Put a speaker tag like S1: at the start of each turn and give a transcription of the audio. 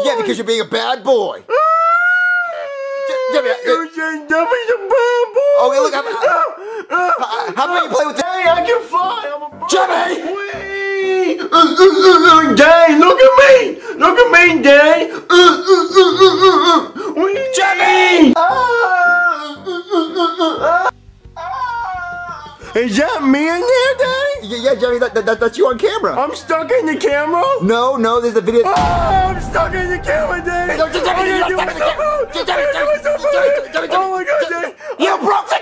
S1: Yeah, because you're being a bad boy.
S2: You're saying Jeffy's a bad boy.
S1: Okay, look, how about you play with
S2: Hey, I can fly. I'm a bird.
S1: Jeffy!
S2: Dang, look at me. Look at me, Dang.
S1: Jeffy!
S2: Is that me in there, Dang?
S1: Yeah, Jeffy, that's you on camera.
S2: I'm stuck in the camera?
S1: No, there's the video.
S2: Oh, I'm stuck in the camera, Dang.
S1: No, Jeffy, you're not stuck in the camera. Jeffy,
S2: Oh my God, Dang.
S1: you broke the